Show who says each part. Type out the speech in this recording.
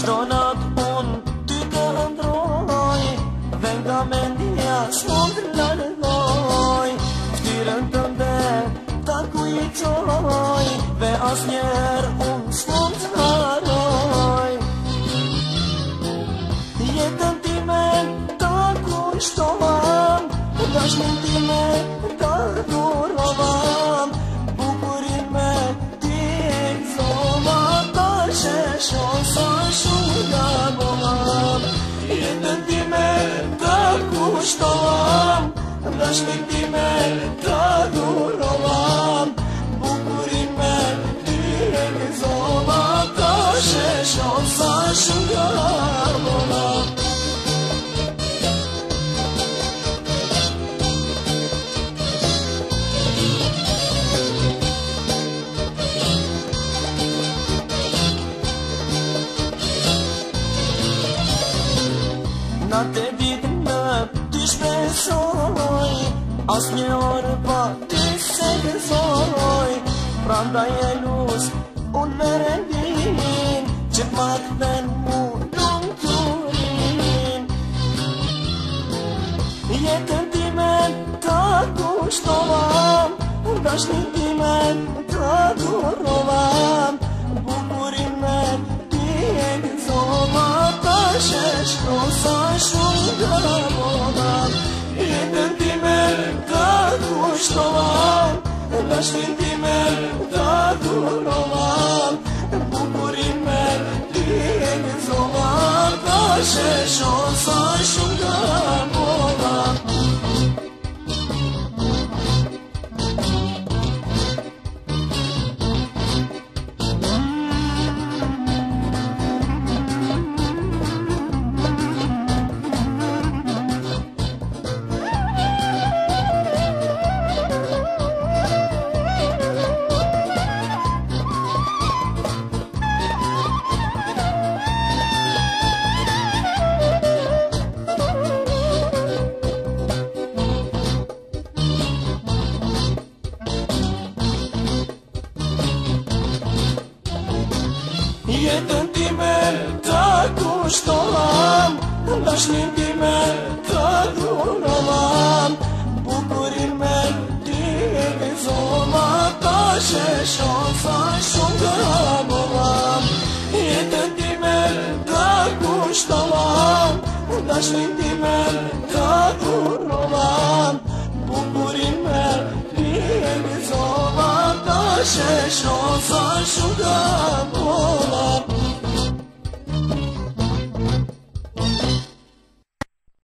Speaker 1: Vazhdonat unë ty të ndroj, dhe nga mendja s'mon të largoj. Ftyrën tënde ta kujtoj, dhe asnjëherë unë s'mon të harroj. Jetën time ta kushtovam, dashnin time ta dhurovam, bukurin me ti e gëzova, ta sheshon sa shumë gabovam. Jetën time ta kushtovam, dashnin time ta dhurovam, bukurin me ti e gëzova, ta sheshon sa shumë gabovam. Na te ditë në ty shpesoj, as një orë pa ty se gëzoj. Prandaj e lus unë me rendin, që ma të dhen mu nuk turin. Jetën time ta kushtovam, dashnin time ta dhurovam, bukurin me ti e gëzova, ta sheshon sa shumë gabovam. Jetën time ta kushtovam, dashnin time ta dhurovam, bukurin me ti e gëzova, ta sheshon sa shumë gabovam. Jetën time ta kushtovam, dashnin time ta dhurovam, bukurin me ti e gëzova, ta sheshon sa shumë gabovam. Jetën time ta kushtovam, dashnin time ta dhurovam, bukurin me ti e gëzova, ta sheshon sa shumë gabovam.